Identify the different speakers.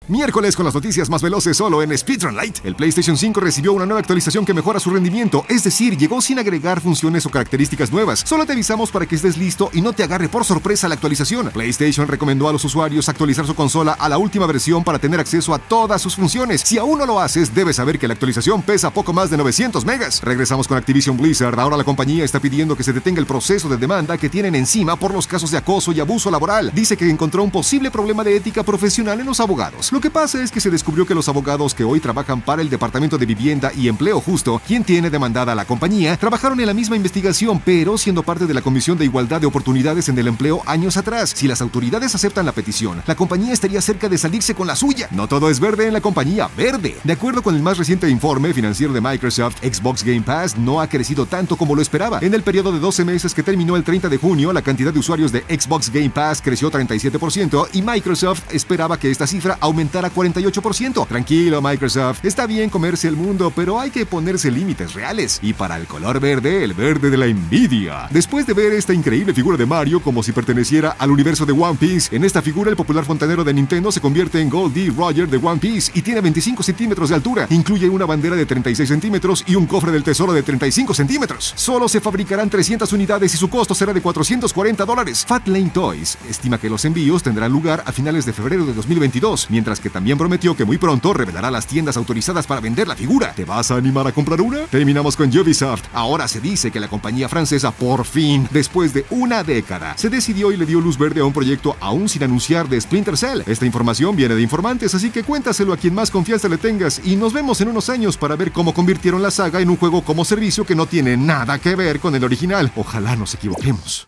Speaker 1: Miércoles con las noticias más veloces solo en Speedrun Lite. El PlayStation 5 recibió una nueva actualización que mejora su rendimiento, es decir, llegó sin agregar funciones o características nuevas. Solo te avisamos para que estés listo y no te agarre por sorpresa la actualización. PlayStation recomendó a los usuarios actualizar su consola a la última versión para tener acceso a todas sus funciones. Si aún no lo haces, debes saber que la actualización pesa poco más de 900 megas. Regresamos con Activision Blizzard. Ahora la compañía está pidiendo que se detenga el proceso de demanda que tienen encima por los casos de acoso y abuso laboral. Dice que encontró un posible problema de ética profesional en los abogados. Lo que pasa es que se descubrió que los abogados que hoy trabajan para el Departamento de Vivienda y Empleo Justo, quien tiene demandada a la compañía, trabajaron en la misma investigación, pero siendo parte de la Comisión de Igualdad de Oportunidades en el Empleo años atrás. Si las autoridades aceptan la petición, la compañía estaría cerca de salirse con la suya. No todo es verde en la compañía verde. De acuerdo con el más reciente informe financiero de Microsoft, Xbox Game Pass no ha crecido tanto como lo esperaba. En el periodo de 12 meses que terminó el 30 de junio, la cantidad de usuarios de Xbox Game Pass creció 37% y Microsoft esperaba que esta cifra aumentara 48%. Tranquilo, Microsoft. Está bien comerse el mundo, pero hay que ponerse límites reales. Y para el color verde, el verde de la envidia. Después de ver esta increíble figura de Mario como si perteneciera al universo de One Piece, en esta figura el popular fontanero de Nintendo se convierte en Goldie Roger de One Piece y tiene 25 centímetros de altura. Incluye una bandera de 36 centímetros y un cofre del tesoro de 35 centímetros. Solo se fabricarán 300 unidades y su costo será de $440. Fat Lane Toys estima que los envíos tendrán lugar a finales de febrero de 2022, mientras que también prometió que muy pronto revelará las tiendas autorizadas para vender la figura. ¿Te vas a animar a comprar una? Terminamos con Ubisoft. Ahora se dice que la compañía francesa por fin, después de una década, se decidió y le dio luz verde a un proyecto aún sin anunciar de Splinter Cell. Esta información viene de informantes, así que cuéntaselo a quien más confianza le tengas y nos vemos en unos años para ver cómo convirtieron la saga en un juego como servicio que no tiene nada que ver con el original. Ojalá nos equivoquemos.